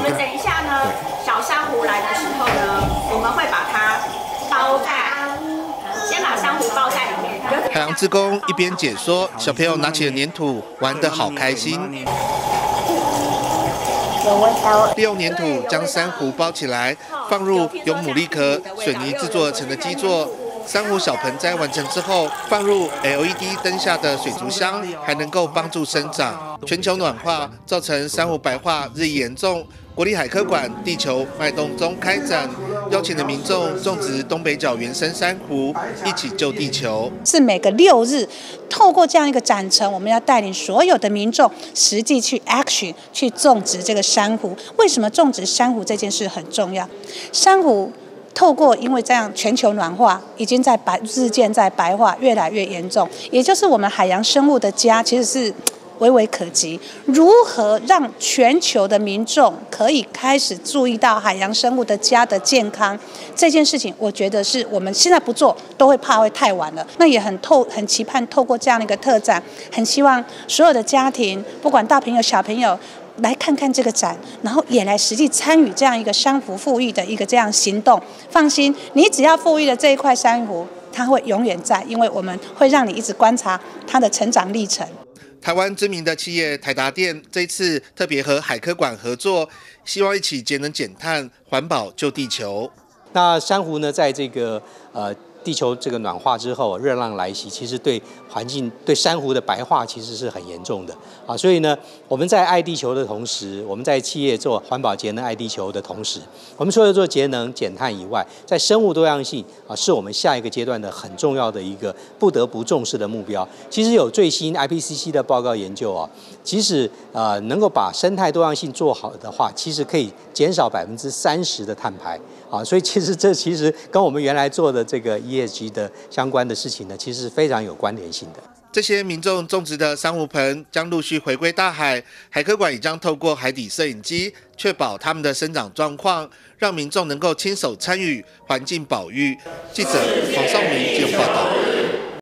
们等一下呢，小珊瑚来的时候呢，我们会把它包在，先把珊瑚包在里面。 海洋志工一边解说，小朋友拿起了黏土，玩得好开心。利用黏土将珊瑚包起来，放入由牡蛎壳、水泥制作而成的基座。珊瑚小盆栽完成之后，放入 LED 灯下的水族箱，还能够帮助生长。全球暖化造成珊瑚白化日益严重。国立海科馆地球脉动中开展，邀请的民众种植东北角原生珊瑚，一起救地球。 是每个6日，透过这样一个展陈，我们要带领所有的民众实际去 action 去种植这个珊瑚。为什么种植珊瑚这件事很重要？珊瑚透过因为这样全球暖化已经日渐在白化，越来越严重，也就是我们海洋生物的家其实是微微可及。如何让全球的民众可以开始注意到海洋生物的家的健康这件事情，我觉得是我们现在不做都会怕会太晚了。那也很期盼透过这样的一个特展，很希望所有的家庭，不管大朋友小朋友，来看看这个展，然后也来实际参与这样一个珊瑚复育的一个这样行动。放心，你只要复育了这一块珊瑚，它会永远在，因为我们会让你一直观察它的成长历程。 台湾知名的企业台达电这一次特别和海科馆合作，希望一起节能减碳、环保救地球。 那珊瑚呢，在这个地球这个暖化之后，热浪来袭，其实对环境、对珊瑚的白化其实是很严重的啊。所以呢，我们在爱地球的同时，我们在企业做环保节能爱地球的同时，我们除了做节能减碳以外，在生物多样性啊，是我们下一个阶段的很重要的一个不得不重视的目标。其实有最新 IPCC 的报告研究啊，即使能够把生态多样性做好的话，其实可以减少30%的碳排啊。所以这其实跟我们原来做的这个ESG 的相关的事情呢，其实是非常有关联性的。 这些民众种植的珊瑚盆将陆续回归大海，海科馆也将透过海底摄影机确保它们的生长状况，让民众能够亲手参与环境保育。记者黄少明报道。